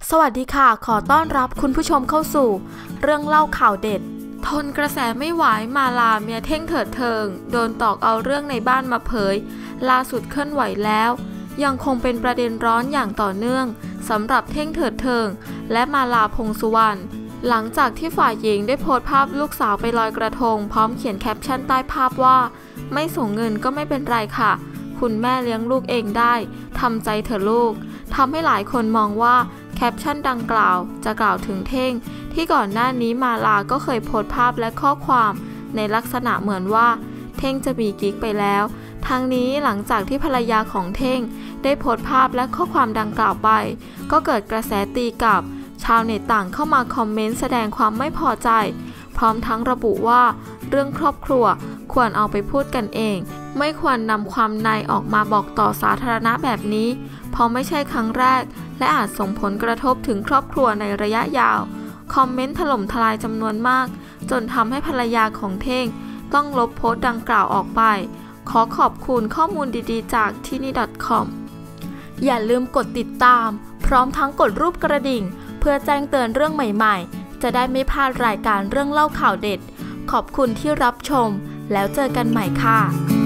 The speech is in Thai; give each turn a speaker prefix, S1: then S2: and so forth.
S1: สวัสดีค่ะขอต้อนรับคุณผู้ชมเข้าสู่เรื่องเล่าข่าวเด็ดทนกระแสไม่ไหวมาลาเมียเท่งเถิดเทิงโดนตอกเอาเรื่องในบ้านมาเผยล่าสุดเคลื่อนไหวแล้วยังคงเป็นประเด็นร้อนอย่างต่อเนื่องสำหรับเท่งเถิดเทิงและมาลาพงษ์สุวรรณหลังจากที่ฝ่ายหญิงได้โพสต์ภาพลูกสาวไปลอยกระทงพร้อมเขียนแคปชั่นใต้ภาพว่าไม่ส่งเงินก็ไม่เป็นไรค่ะคุณแม่เลี้ยงลูกเองได้ทำใจเถอะลูกทำให้หลายคนมองว่าแคปชั่นดังกล่าวจะกล่าวถึงเท่งที่ก่อนหน้านี้มาลาก็เคยโพสต์ภาพและข้อความในลักษณะเหมือนว่าเท่งจะมีกิ๊กไปแล้วทั้งนี้หลังจากที่ภรรยาของเท่งได้โพสต์ภาพและข้อความดังกล่าวไปก็เกิดกระแสตีกลับชาวเน็ตต่างเข้ามาคอมเมนต์แสดงความไม่พอใจพร้อมทั้งระบุว่าเรื่องครอบครัวควรเอาไปพูดกันเองไม่ควรนำความในออกมาบอกต่อสาธารณะแบบนี้เพราะไม่ใช่ครั้งแรกและอาจส่งผลกระทบถึงครอบครัวในระยะยาวคอมเมนต์ถล่มทลายจำนวนมากจนทำให้ภรรยาของเท่งต้องลบโพสต์ดังกล่าวออกไปขอขอบคุณข้อมูลดีๆจากที่นี่ .com อย่าลืมกดติดตามพร้อมทั้งกดรูปกระดิ่งเพื่อแจ้งเตือนเรื่องใหม่ๆจะได้ไม่พลาดรายการเรื่องเล่าข่าวเด็ดขอบคุณที่รับชมแล้วเจอกันใหม่ค่ะ